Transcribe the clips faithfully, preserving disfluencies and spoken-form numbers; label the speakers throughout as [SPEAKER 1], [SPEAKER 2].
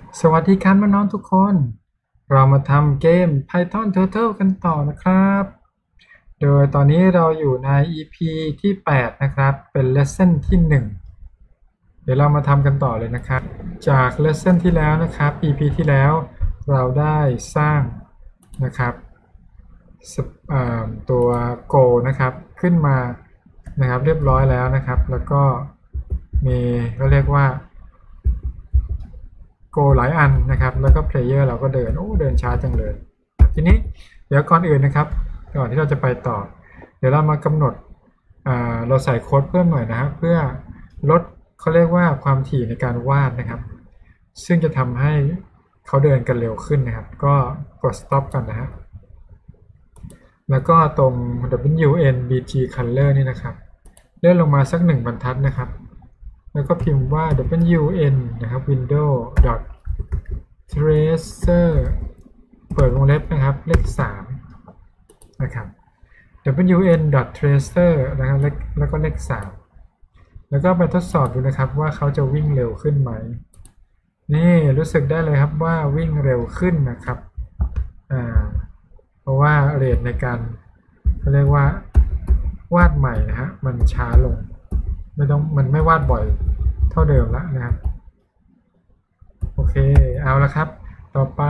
[SPEAKER 1] สวัสดีครับน้องๆทุกคน เรามาทำเกม Python Turtle กันต่อนะครับ โดยตอนนี้เราอยู่ใน อี พี ที่ แปด นะครับ เป็น Lesson ที่ หนึ่ง เดี๋ยวเรามาทำกันต่อเลยนะครับ จาก Lesson ที่แล้วนะครับ อี พี ที่แล้วเราได้สร้างนะครับตัว Go นะครับขึ้นมานะครับเรียบร้อยแล้วนะครับ แล้วก็มีก็เรียกว่าโกหลายอันนะครับแล้วก็เพลเยอร์เราก็เดินโอ้เดินช้าจังเลยทีนี้เดี๋ยวก่อนอื่นนะครับก่อนที่เราจะไปต่อเดี๋ยวเรามากำหนดเราใส่โค้ดเพิ่มหน่อยนะครับเพื่อลดเขาเรียกว่าความถี่ในการวาดนะครับซึ่งจะทำให้เขาเดินกันเร็วขึ้นนะครับก็กด stop กันนะฮะแล้วก็ตรง ดับเบิลยู เอ็น บี จี color นี่นะครับเลื่อนลงมาสักหนึ่งบรรทัดนะครับแล้วก็พิมพ์ว่า ดับเบิลยู เอ็น นะครับ window tracer เปิดวงเล็บนะครับเลขสามนะครับ ดับเบิลยู เอ็น tracer นะครับแล้วก็เลขสามแล้วก็ไปทดสอบดูนะครับว่าเขาจะวิ่งเร็วขึ้นไหมนี่รู้สึกได้เลยครับว่าวิ่งเร็วขึ้นนะครับอ่าเพราะว่าเรทในการเขาเรียกว่าวาดใหม่นะฮะมันช้าลงไม่ต้องมันไม่วาดบ่อยเท่าเดิมแล้วนะครับโอเคเอาละครับต่อไป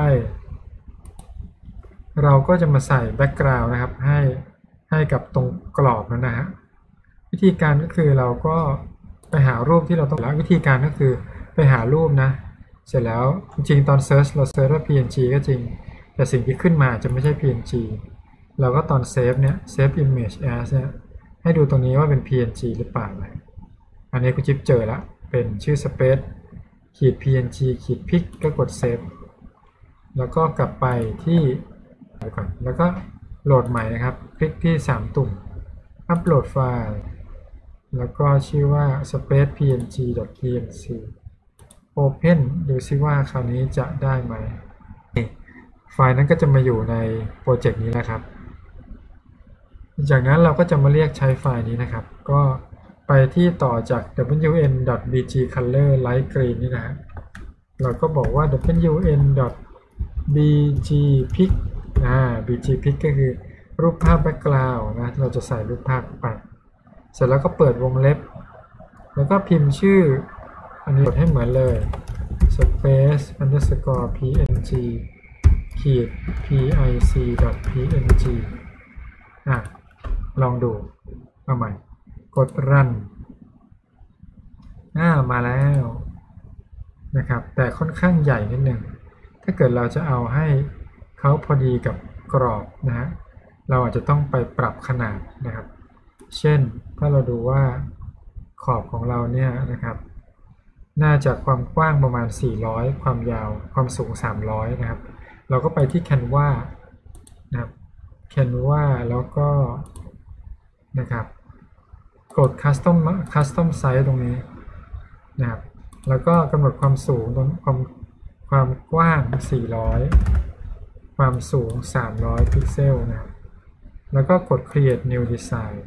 [SPEAKER 1] เราก็จะมาใส่แบ็กกราวด์นะครับให้ให้กับตรงกรอบนั้นนะฮะวิธีการก็คือเราก็ไปหารูปที่เราต้องแล้ววิธีการก็คือไปหารูปนะเสร็จแล้วจริงๆตอนเซิร์ชเราเซิร์ชว่า พี เอ็น จี ก็จริงแต่สิ่งที่ขึ้นมาจะไม่ใช่ พี เอ็น จี เราก็ตอนเซฟเนี่ย save image as เนี่ยให้ดูตรงนี้ว่าเป็น พี เอ็น จี หรือเปล่าอันนี้คุณจิ๊บเจอแล้วเป็นชื่อ space ขีด พี เอ็น จี ขีด pic ก็กด save แล้วก็กลับไปที่ก่อนแล้วก็โหลดใหม่นะครับคลิกที่สามตุ่มอัปโหลดไฟล์แล้วก็ชื่อว่า space png.png open ดูซิว่าคราวนี้จะได้ไหมไฟล์นั้นก็จะมาอยู่ในโปรเจกต์นี้นะครับจากนั้นเราก็จะมาเรียกใช้ไฟล์นี้นะครับก็ไปที่ต่อจาก ดับเบิลยู เอ็น ดอท บี จี color light green นี่นะฮะเราก็บอกว่า ดับเบิลยู เอ็น ดอท บี จี pic อ่า บี จี pic ก็คือรูปภาพ background นะเราจะใส่รูปภาพไปเสร็จแล้วก็เปิดวงเล็บแล้วก็พิมพ์ชื่ออันนี้กดให้เหมือนเลย space underscore png ขีด pic.png อ่ะลองดูเอาใหม่กด run อ่ามาแล้วนะครับแต่ค่อนข้างใหญ่นิดหนึ่งถ้าเกิดเราจะเอาให้เขาพอดีกับกรอบนะฮะเราอาจจะต้องไปปรับขนาดนะครับเช่นถ้าเราดูว่าขอบของเราเนี่ยนะครับน่าจะความกว้างประมาณสี่ร้อยความยาวความสูงสามร้อยนะครับเราก็ไปที่ Canva นะครับ Canva แล้วก็นะครับกด Custom Custom Size ตรงนี้นะครับแล้วก็กำหนดความสูงตรงความความกว้างสี่ร้อยความสูงสามร้อยพิกเซลนะครับแล้วก็กด Create New Design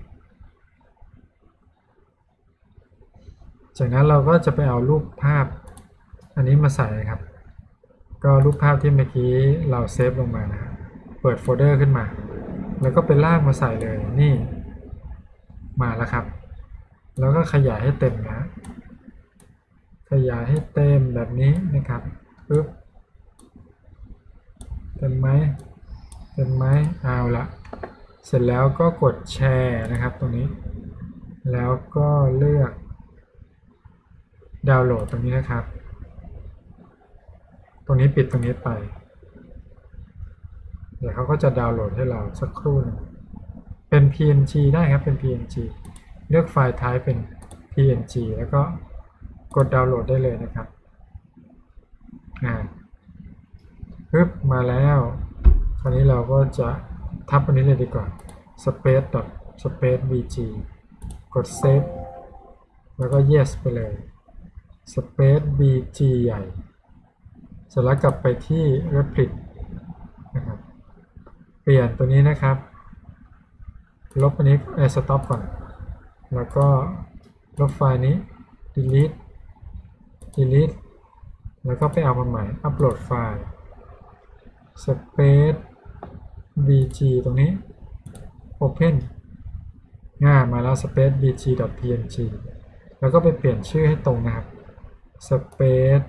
[SPEAKER 1] จากนั้นเราก็จะไปเอารูปภาพอันนี้มาใส่ครับก็รูปภาพที่เมื่อกี้เราเซฟลงมานะเปิดโฟลเดอร์ขึ้นมาแล้วก็ไปลากมาใส่เลยนี่มาแล้วครับแล้วก็ขยายให้เต็มนะขยายให้เต็มแบบนี้นะครับปึ๊บเต็มไหมเต็มไหมเอาละเสร็จแล้วก็กดแชร์นะครับตรงนี้แล้วก็เลือกดาวน์โหลดตรงนี้นะครับตรงนี้ปิดตรงนี้ไปเดี๋ยวเขาก็จะดาวน์โหลดให้เราสักครู่นึงเป็น พี เอ็น จี ได้ครับเป็น พี เอ็น จี เลือกไฟล์ type เป็น พี เอ็น จี แล้วก็กดดาวน์โหลดได้เลยนะครับอ่าปึ๊บมาแล้วคราวนี้เราก็จะทับอันนี้เลยดีกว่า space dot space bg กด save แล้วก็ yes ไปเลย space bg ใหญ่เสร็จแล้วกลับไปที่ replit นะครับเปลี่ยนตัวนี้นะครับลบอันนี้ stop ก่อนแล้วก็ลบไฟล์นี้ delete delete แล้วก็ไปเอามาใหม่อัปโหลดไฟล์ space bg ตรงนี้ open ง่ายมาแล้ว space bg.png แล้วก็ไปเปลี่ยนชื่อให้ตรงนะครับ space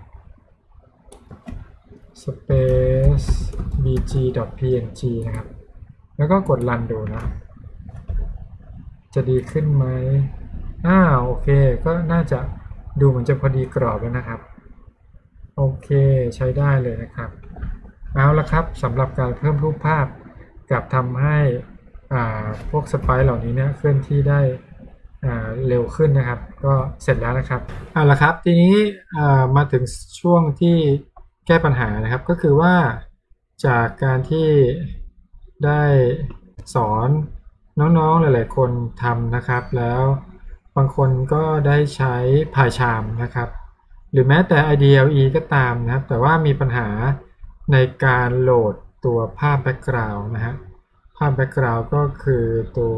[SPEAKER 1] space bg.png นะครับแล้วก็กดรันดูนะจะดีขึ้นไหมอ้าวโอเคก็น่าจะดูเหมือนจะพอดีกรอบแล้วนะครับโอเคใช้ได้เลยนะครับเอาละครับสำหรับการเพิ่มรูปภาพกับทำให้พวกสไปร์เหล่านี้เนี่ยเคลื่อนที่ได้เร็วขึ้นนะครับก็เสร็จแล้วนะครับเอาละครับทีนี้มาถึงช่วงที่แก้ปัญหานะครับก็คือว่าจากการที่ได้สอนน้องๆหลายๆคนทำนะครับแล้วบางคนก็ได้ใช้ PyCharm นะครับหรือแม้แต่ ไอ ดี แอล อี ก็ตามนะครับแต่ว่ามีปัญหาในการโหลดตัวภาพ background นะฮะภาพ background ก็คือตัว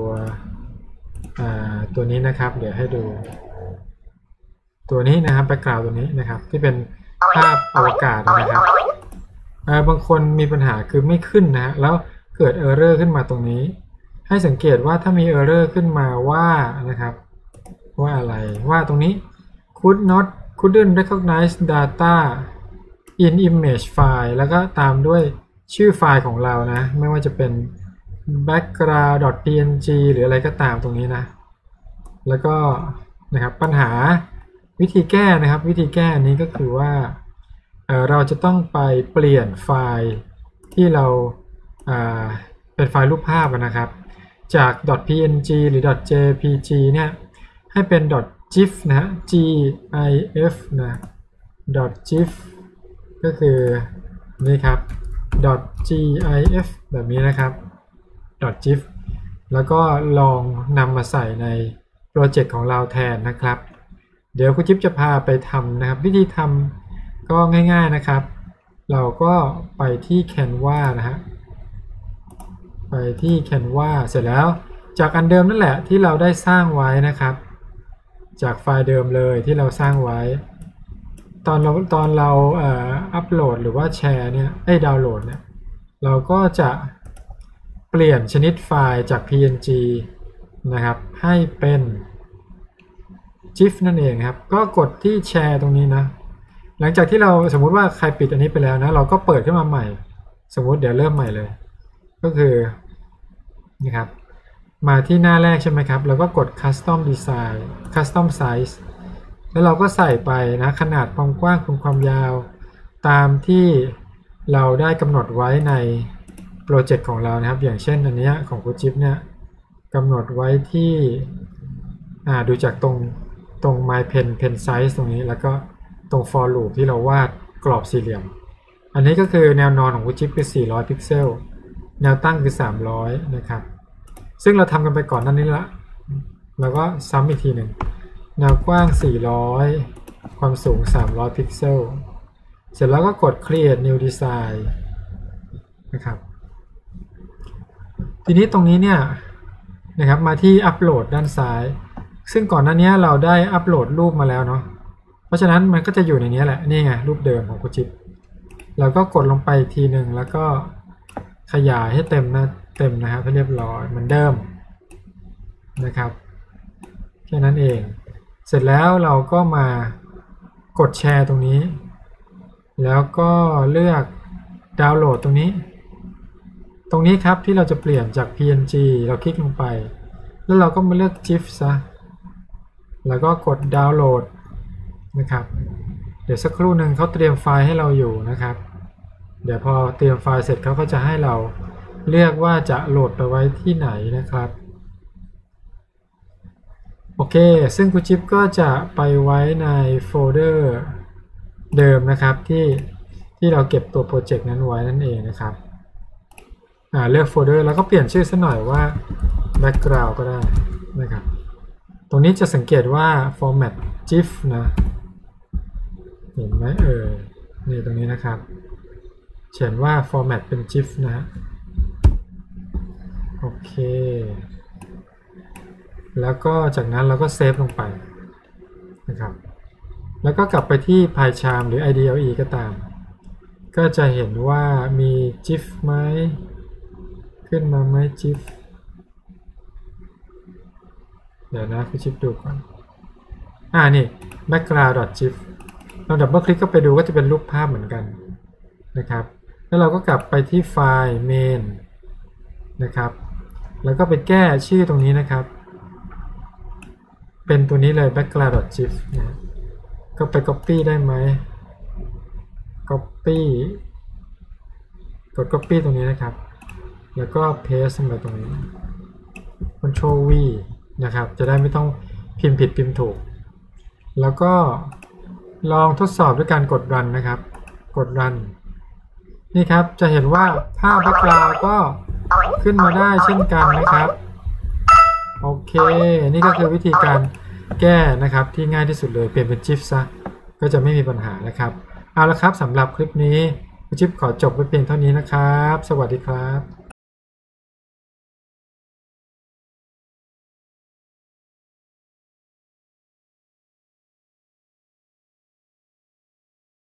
[SPEAKER 1] ตัวนี้นะครับเดี๋ยวให้ดูตัวนี้นะครับ background ตัวนี้นะครับที่เป็นภาพอวกาศนะครับบางคนมีปัญหาคือไม่ขึ้นนะแล้วเกิด error ขึ้นมาตรงนี้ให้สังเกตว่าถ้ามี error ขึ้นมาว่านะครับว่าอะไรว่าตรงนี้ could not couldn't recognize data in image file แล้วก็ตามด้วยชื่อไฟล์ของเรานะไม่ว่าจะเป็น background.png หรืออะไรก็ตามตรงนี้นะแล้วก็นะครับปัญหาวิธีแก้นะครับวิธีแก้นี้ก็คือว่า เอ่อ เราจะต้องไปเปลี่ยนไฟล์ที่เราเป็นไฟล์รูปภาพนะครับจาก .png หรือ .jpg เนี่ยให้เป็น .gif นะ gif นะ .gif ก็คือนี่ครับ .gif แบบนี้นะครับ .gif แล้วก็ลองนำมาใส่ในโปรเจกต์ของเราแทนนะครับเดี๋ยวคุณจิ๊บจะพาไปทำนะครับวิธีทำก็ง่ายๆนะครับเราก็ไปที่ Canva นะฮะไปที่ Canva เสร็จแล้วจากอันเดิมนั่นแหละที่เราได้สร้างไว้นะครับจากไฟล์เดิมเลยที่เราสร้างไว้ตอนเราตอนเราเอ่ออัปโหลดหรือว่าแชร์เนี่ยไอ้ดาวน์โหลดเนี่ยเราก็จะเปลี่ยนชนิดไฟล์จาก พี เอ็น จี นะครับให้เป็น GIF นั่นเองครับก็กดที่แชร์ตรงนี้นะหลังจากที่เราสมมุติว่าใครปิดอันนี้ไปแล้วนะเราก็เปิดขึ้นมาใหม่สมมุติเดี๋ยวเริ่มใหม่เลยก็คือนะครับมาที่หน้าแรกใช่ไหมครับแล้วก็กด Custom Design Custom Size แล้วเราก็ใส่ไปนะขนาดความกว้างความยาวตามที่เราได้กำหนดไว้ในโปรเจกต์ของเรานะครับอย่างเช่นอันนี้ของคุณจิ๊บเนี่ยกำหนดไว้ที่ดูจากตรงตรง My Pen Pen Size ตรงนี้แล้วก็ตรง for loop ที่เราวาดกรอบสี่เหลี่ยมอันนี้ก็คือแนวนอนของคุณจิ๊บคือสี่ร้อยพิกเซลแนวตั้งคือสามร้อยนะครับซึ่งเราทำกันไปก่อนนั้นนี้ละแล้วก็ซ้ำอีกทีหนึ่งแนวกว้างสี่ร้อยความสูงสามร้อยพิกเซลเสร็จแล้วก็กด create new design นะครับทีนี้ตรงนี้เนี่ยนะครับมาที่อัปโหลดด้านซ้ายซึ่งก่อนหน้านี้เราได้อัปโหลดรูปมาแล้วเนาะเพราะฉะนั้นมันก็จะอยู่ในนี้แหละนี่ไงรูปเดิมของคุณจิ๊บเราก็กดลงไปทีหนึ่งแล้วก็ขยายให้เต็มนะเต็มนะครับให้เรียบร้อยเหมือนเดิมนะครับแค่นั้นเองเสร็จแล้วเราก็มากดแชร์ตรงนี้แล้วก็เลือกดาวน์โหลดตรงนี้ตรงนี้ครับที่เราจะเปลี่ยนจาก พี เอ็น จี เราคลิกลงไปแล้วเราก็มาเลือก GIF ซะแล้วก็กดดาวน์โหลดนะครับเดี๋ยวสักครู่หนึ่งเขาเตรียมไฟล์ให้เราอยู่นะครับเดี๋ยวพอเตรียมไฟล์เสร็จเขาก็จะให้เราเลือกว่าจะโหลดไปไว้ที่ไหนนะครับโอเคซึ่งคุณจิ๊บก็จะไปไว้ในโฟลเดอร์เดิมนะครับที่ที่เราเก็บตัวโปรเจกต์นั้นไว้นั่นเองนะครับอ่าเลือกโฟลเดอร์แล้วก็เปลี่ยนชื่อซะหน่อยว่า background ก็ได้นะครับตรงนี้จะสังเกตว่า format GIF นะเห็นไหมเออนี่ตรงนี้นะครับเขียนว่า format เป็น GIF นะฮะโอเคแล้วก็จากนั้นเราก็เซฟลงไปนะครับแล้วก็กลับไปที่ PyCharm หรือ ไอ ดี แอล อี ก็ตามก็จะเห็นว่ามี จี ไอ เอฟ ไหมขึ้นมาไหม จี ไอ เอฟ เดี๋ยวนะคุณชิปดูก่อนอ่านี่ background.gif เราดับเบิลคลิกก็ไปดูก็จะเป็นรูปภาพเหมือนกันนะครับแล้วเราก็กลับไปที่ไฟล์ main นะครับแล้วก็ไปแก้ชื่อตรงนี้นะครับเป็นตัวนี้เลย background.gif นะก็ไป copy ได้ไหม copy กด copy ตรงนี้นะครับแล้วก็ paste ลงไปตรงนี้ control V นะครับจะได้ไม่ต้องพิมพ์ผิดพิมพ์ถูกแล้วก็ลองทดสอบด้วยการกด run นะครับกด run นี่ครับจะเห็นว่าภาพ background ก็ขึ้นมาได้เช่นกันนะครับโอเคนี่ก็คือวิธีการแก้นะครับที่ง่ายที่สุดเลยเปลี่ยนเป็น จี ไอ เอฟ ซะก็จะไม่มีปัญหานะครับเอาละครับสำหรับคลิปนี้จิ๊บขอจบไว้เพียงเท่านี้นะครับสวัสดีครับ